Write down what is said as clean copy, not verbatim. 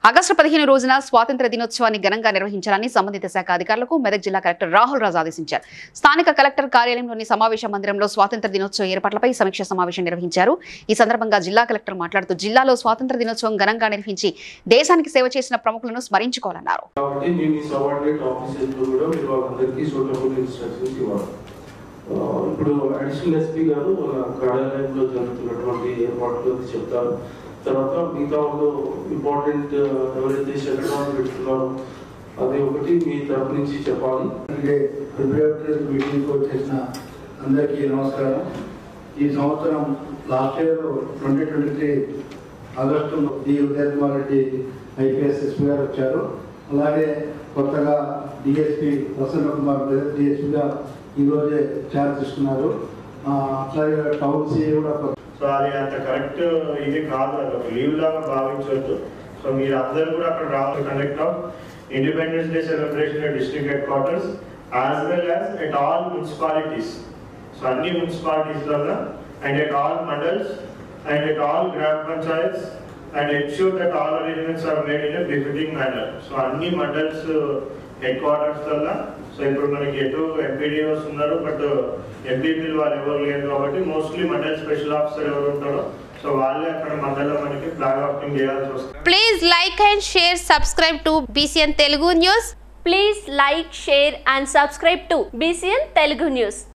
August 15 రోజున స్వాతంత్ర దినోత్సవాన్ని ఘనంగా నిర్వహించాలని సంబంధిత శాఖ అధికారులకు మెదక్ జిల్లా కలెక్టర్ రాహుల్ రాజ్ ఆదేశించారు. స్థానిక కలెక్టర్ కార్యాలయంలోని సమావేశ మందిరంలో స్వాతంత్ర దినోత్సవ ఏర్పాట్లపై సమీక్ష సమావేశం నిర్వహించారు. ఈ సందర్భంగా జిల్లా కలెక్టర్ మాట్లాడుతూ జిల్లాలో స్వాతంత్ర దినోత్సవం ఘనంగా నిర్వహించి దేశానికి సేవ చేసిన ప్రముఖులను స్మరించుకోవాలన్నారు. ఇప్పుడు అడిషనల్ ఎస్పీ గారు మన కార్యాలయంలో జరుగుతున్నటువంటి ఏర్పాట్లు చెప్తారు. తర్వాత మిగతా వాళ్ళు ఇంపార్టెంట్ ఎవరైతే శకటాలు పెట్టుకున్నారో అది ఒకటి మీ తరపు నుంచి చెప్పాలి. ప్రిపరేటరీ మీటింగ్కి వచ్చేసిన అందరికీ నమస్కారం. ఈ సంవత్సరం last year 2023 August Uday Kumar Reddy IPS SP గారు వచ్చారు. అలాగే కొత్తగా డిఎస్పీ ప్రసన్న కుమార్ డిఎస్పీగా ఈరోజే ఛార్జ్ తీసుకున్నారు. అట్లాగే టౌన్ సిఏ కూడా. సో అది అంత కరెక్ట్ ఇది కాదు, అది ఒక లీవ్ లాగా భావించవద్దు. సో మీరు అందరూ కూడా అక్కడ రావాలి. Conduct of Independence Day celebration at district headquarters as well as at all municipalities. So అన్ని మున్సిపాలిటీస్లలో and at all mandals and at all గ్రామ panchayats and ensure that all arrangements are made in a befitting manner. So అన్ని mandals headquarters వల్ల so ఇప్పుడు మనకి ఎటు MPDOs ఉన్నారు, but ఎంపీపీలు వాళ్ళు ఎవరు లేరు కాబట్టి మోస్ట్లీ మండల్ స్పెషల్ ఆఫీసర్ ఎవరు ఉంటారో సో వాళ్ళే అక్కడ మండలం మనకి ఫ్లాగ్ హాస్టింగ్ చేయాల్సి వస్తుంది. Please like and share, subscribe to BCN Telugu News. Please like, share and subscribe to BCN Telugu News.